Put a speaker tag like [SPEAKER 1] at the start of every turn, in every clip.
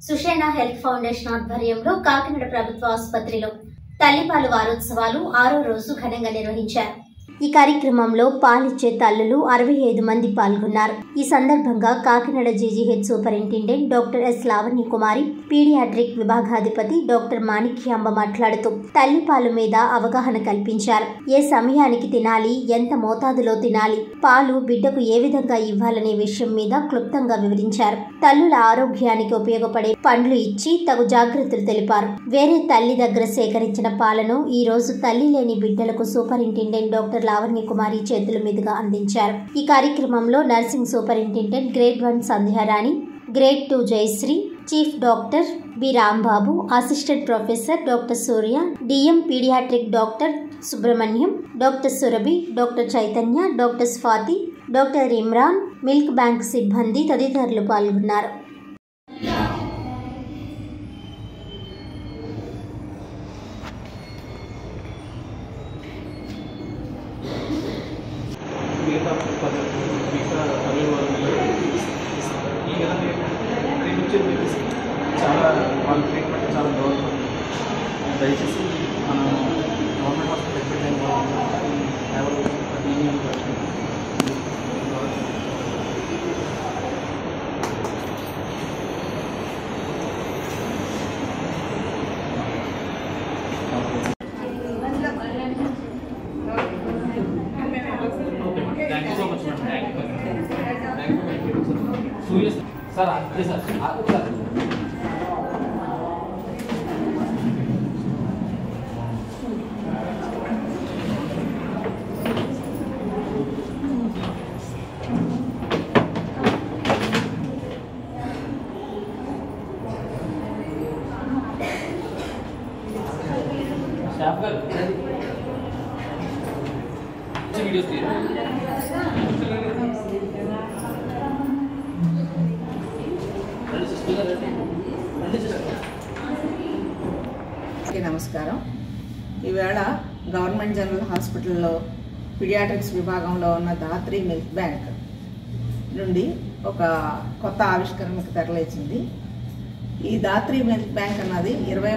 [SPEAKER 1] Sushena health foundation ఆధ్వర్యంలో కాకినాడ ప్రభుత్వ ఆసుపత్రిలో తల్లిపాలు వారోత్సవాలు 6వ రోజు ఘనంగా నిర్వహించారు. ఈ కార్యక్రమంలో పాలిచ్చే తల్లులు 65 మంది పాల్గొన్నారు. ఈ సందర్భంగా Kakinada GGH superintendent doctor S Lavanya Kumari, paediatric విభాగాధిపతి డాక్టర్ మాణిక్యాంబ మాట్లాడుతూ తల్లిపాలు మీద అవగాహన కల్పించారు. ఏ సమయానికి తినాలి, ఎంత మోతాదులో తినాలి, పాలు బిడ్డకు ఏ విధంగా ఇవ్వాలనే విషయం మీద క్లుప్తంగా వివరించారు. తల్లుల ఆరోగ్యానికి ఉపయోగపడే పండ్లు ఇచ్చి తగు జాగ్రత్తలు తెలిపారు. వేరే తల్లి దగ్గర సేకరించిన పాలను ఈ రోజు తల్లి లేని బిడ్డలకు సూపరింటెండెంట్ డాక్టర్ లావణ్య కుమారి చేతుల మీదుగా అందించారు. ఈ కార్యక్రమంలో nursing superintendent grade 1 Sandhyarani, grade 2 Jayasree, chief doctor B Rambabu, assistant professor doctor Surya, DM paediatric doctor Subrahmanyam, doctor Surabhi, doctor Chaitanya, doctor Swathi, doctor Imran, milk bank సిబ్బంది తదితరులు పాల్గొన్నారు.
[SPEAKER 2] చాలా వాళ్ళ ట్రీట్మెంట్ చాలా బాగుంటుంది. దయచేసి మనం గవర్నమెంట్ హాస్పిటల్ ఎక్కడైనా ఎవరు సార్ అదే సార్ స్టాఫ్ గారు వీడియోస్
[SPEAKER 3] నమస్కారం. ఈవేళ గవర్నమెంట్ జనరల్ హాస్పిటల్లో పీడియాట్రిక్స్ విభాగంలో ఉన్న ధాత్రి మిల్క్ బ్యాంక్ నుండి ఒక కొత్త ఆవిష్కరణకు తెరలేచింది. ఈ ధాత్రి మిల్క్ బ్యాంక్ అన్నది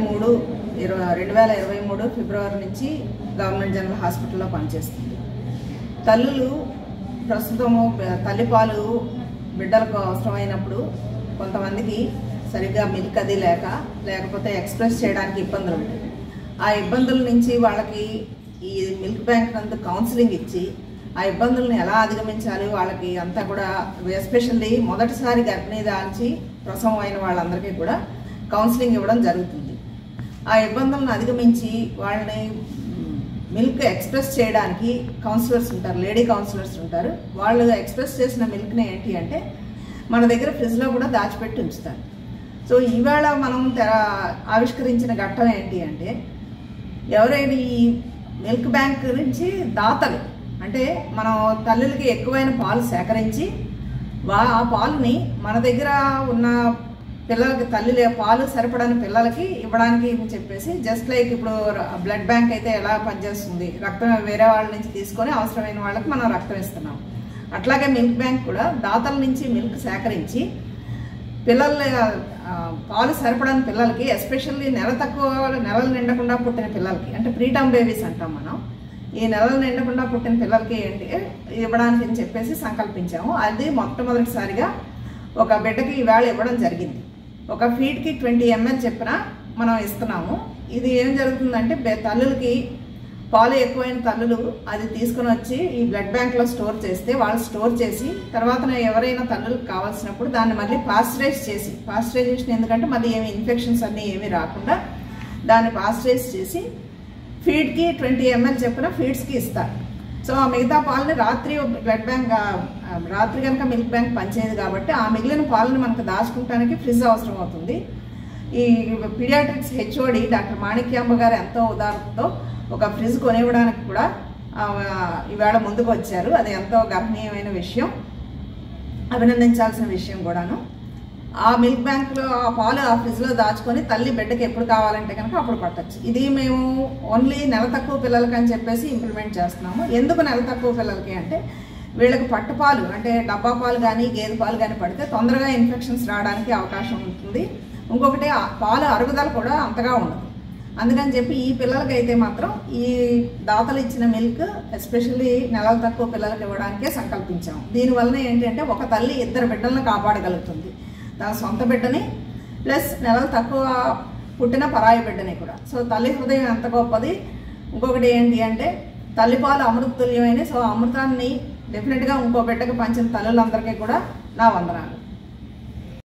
[SPEAKER 3] 2023 ఫిబ్రవరి నుంచి గవర్నమెంట్ జనరల్ హాస్పిటల్లో పనిచేస్తుంది. తల్లులు ప్రస్తుతము తల్లిపాలు బిడ్డలకు అవసరమైనప్పుడు కొంతమందికి సరిగ్గా మిల్క్ అది లేకపోతే ఎక్స్ప్రెస్ చేయడానికి ఇబ్బందులు ఉంటాయి. ఆ ఇబ్బందుల నుంచి వాళ్ళకి ఈ మిల్క్ బ్యాంక్ నందు కౌన్సిలింగ్ ఇచ్చి ఆ ఇబ్బందులను ఎలా అధిగమించాలి వాళ్ళకి అంతా కూడా, ఎస్పెషల్లీ మొదటిసారి గర్భిణీ దాల్చి ప్రసవం అయిన వాళ్ళందరికీ కూడా కౌన్సిలింగ్ ఇవ్వడం జరుగుతుంది. ఆ ఇబ్బందులను అధిగమించి వాళ్ళని మిల్క్ ఎక్స్ప్రెస్ చేయడానికి కౌన్సిలర్స్ ఉంటారు, లేడీ కౌన్సిలర్స్ ఉంటారు. వాళ్ళు ఎక్స్ప్రెస్ చేసిన మిల్క్ని ఏంటి అంటే మన దగ్గర ఫ్రిడ్జ్లో కూడా దాచిపెట్టి ఉంచుతారు. సో ఈవేళ మనం ఆవిష్కరించిన ఘట్టం ఏంటి అంటే, ఎవరైనా ఈ మిల్క్ బ్యాంక్ గురించి దాతలు అంటే మనం తల్లులకి ఎక్కువైన పాలు సేకరించి ఆ పాలుని మన దగ్గర ఉన్న పిల్లలకి పాలు సరిపడని పిల్లలకి ఇవ్వడానికి చెప్పేసి, జస్ట్ లైక్ ఇప్పుడు బ్లడ్ బ్యాంక్ అయితే ఎలా పనిచేస్తుంది, రక్తం వేరే వాళ్ళ నుంచి తీసుకొని అవసరమైన వాళ్ళకి మనం రక్తం ఇస్తున్నాం, అట్లాగే మిల్క్ బ్యాంక్ కూడా దాతల నుంచి మిల్క్ సేకరించి పాలు సరిపడని పిల్లలకి, ఎస్పెషల్లీ నెలలు నిండకుండా పుట్టిన పిల్లలకి, అంటే ప్రీటర్మ్ బేబీస్ అంటాం మనం, ఈ నెలలు నిండకుండా పుట్టిన పిల్లలకి ఏంటి ఇవ్వడానికి అని చెప్పేసి సంకల్పించాము. అది మొట్టమొదటిసారిగా ఒక బిడ్డకి ఈవేళ ఇవ్వడం జరిగింది. ఒక ఫీడ్కి 20 ml చెప్పిన మనం ఇస్తున్నాము. ఇది ఏం జరుగుతుందంటే తల్లులకి పాలు ఎక్కువైన తల్లులు అది తీసుకుని వచ్చి ఈ బ్లడ్ బ్యాంక్లో స్టోర్ చేస్తే, వాళ్ళు స్టోర్ చేసి తర్వాత ఎవరైనా తల్లులకు కావాల్సినప్పుడు దాన్ని మళ్ళీ పాస్చరైజేషన్ ఎందుకంటే మళ్ళీ ఏమి ఇన్ఫెక్షన్స్ అన్నీ ఏమీ రాకుండా దాన్ని పాస్చరైజ్ చేసి ఫీడ్కి 20 ml చెప్పిన ఫీడ్స్కి ఇస్తారు. సో ఆ మిగతా పాలని రాత్రి కనుక మిల్క్ బ్యాంక్ పనిచేయదు కాబట్టి ఆ మిగిలిన పాలని మనకు దాచుకుంటానికి ఫ్రిడ్జ్ అవసరం అవుతుంది. ఈ పీడియాట్రిక్స్ హెచ్ఓడి డాక్టర్ మాణిక్యాంబ గారు ఎంతో ఉదాహరణతో ఒక ఫ్రిడ్జ్ కొనివ్వడానికి కూడా ఈవేళ ముందుకు వచ్చారు. అది ఎంతో గర్హనీయమైన విషయం, అభినందించాల్సిన విషయం కూడాను. ఆ మిల్క్ బ్యాంక్లో ఆ పాలు ఆ ఫ్రిడ్జ్లో దాచుకొని తల్లి బిడ్డకి ఎప్పుడు కావాలంటే కనుక అప్పుడు పట్టచ్చు. ఇది మేము ఓన్లీ నెల తక్కువ పిల్లలకి అని చెప్పేసి ఇంప్లిమెంట్ చేస్తున్నాము. ఎందుకు నెల తక్కువ పిల్లలకి అంటే వీళ్ళకి పట్టుపాలు అంటే డబ్బా పాలు కానీ గేదె పాలు కానీ పడితే తొందరగా ఇన్ఫెక్షన్స్ రావడానికి అవకాశం ఉంటుంది. ఇంకొకటి పాలు అరుగుదల కూడా అంతగా ఉండదు. అందుకని చెప్పి ఈ పిల్లలకైతే మాత్రం ఈ దాతలు ఇచ్చిన మిల్క్ ఎస్పెషల్లీ నెలలు తక్కువ పిల్లలకి ఇవ్వడానికే సంకల్పించాము. దీనివల్ల ఏంటంటే ఒక తల్లి 2 బిడ్డలను కాపాడగలుగుతుంది, దాని సొంత బిడ్డని ప్లస్ నెలలు తక్కువ పుట్టిన పరాయి బిడ్డని కూడా. సో తల్లి హృదయం ఎంత గొప్పది. ఇంకొకటి ఏంటి అంటే తల్లిపాలు అమృతతుల్యమైన, సో అమృతాన్ని డెఫినెట్గా ఇంకో బిడ్డకి పంచిన తల్లులందరికీ కూడా నా వందనాలు.